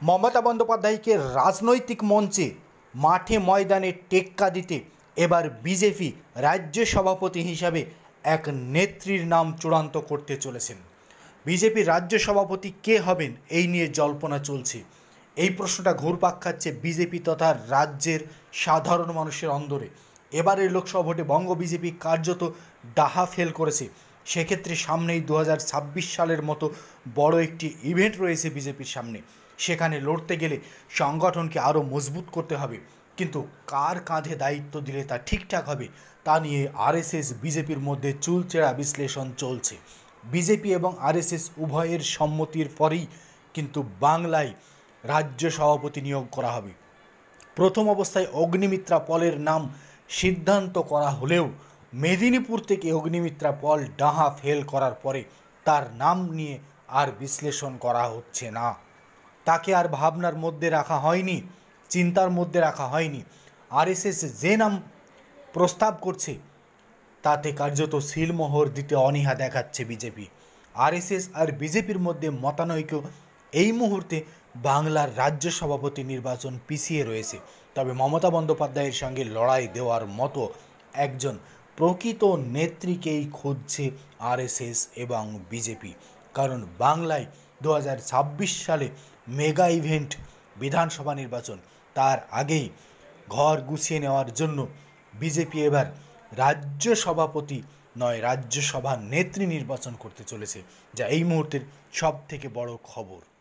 মমতা বন্দ্যোপাধ্যায়কে রাজনৈতিক মঞ্চে মাঠে ময়দানে টেক্কা দিতে এবার বিজেপি রাজ্য সভাপতি হিসাবে এক নেত্রীর নাম চূড়ান্ত করতে চলেছেন। বিজেপির রাজ্য সভাপতি কে হবেন এই নিয়ে জল্পনা চলছে। এই প্রশ্নটা ঘুরপাক খাচ্ছে বিজেপি তথা রাজ্যের সাধারণ মানুষের অন্দরে। এবারের লোকসভা ভোটে বঙ্গ বিজেপি কার্যত ডাহা ফেল করেছে। সেক্ষেত্রে সামনেই 2026 সালের মতো বড় একটি ইভেন্ট রয়েছে বিজেপির সামনে। সেখানে লড়তে গেলে সংগঠনকে আরও মজবুত করতে হবে, কিন্তু কার কাঁধে দায়িত্ব দিলে তা ঠিকঠাক হবে তা নিয়ে আরএসএস বিজেপির মধ্যে চুলচেরা বিশ্লেষণ চলছে। বিজেপি এবং আরএসএস উভয়ের সম্মতির পরেই কিন্তু বাংলায় রাজ্য সভাপতি নিয়োগ করা হবে। প্রথম অবস্থায় অগ্নিমিত্রা পলের নাম সিদ্ধান্ত করা হলেও মেদিনীপুর থেকে অগ্নিমিত্রা পল ডাহা ফেল করার পরে তার নাম নিয়ে আর বিশ্লেষণ করা হচ্ছে না। তাকে আর ভাবনার মধ্যে রাখা হয়নি, চিন্তার মধ্যে রাখা হয়নি। আরএসএস যে নাম প্রস্তাব করছে তাতে কার্যত সিলমোহর দিতে অনীহা দেখাচ্ছে বিজেপি। আরএসএস আর বিজেপির মধ্যে মতানৈক্য এই মুহূর্তে বাংলার রাজ্য সভাপতি নির্বাচন পিছিয়ে রয়েছে। তবে মমতা বন্দ্যোপাধ্যায়ের সঙ্গে লড়াই দেওয়ার মতো একজন প্রকৃত নেত্রীকেই খুঁজছে আরএসএস এবং বিজেপি। কারণ বাংলায় 2026 সালে মেগা ইভেন্ট বিধানসভা নির্বাচন, তার আগেই ঘর গুছিয়ে নেওয়ার জন্য বিজেপি এবার রাজ্য সভাপতি নয়, রাজ্যসভা নেত্রী নির্বাচন করতে চলেছে, যা এই মুহূর্তের সব থেকে বড় খবর।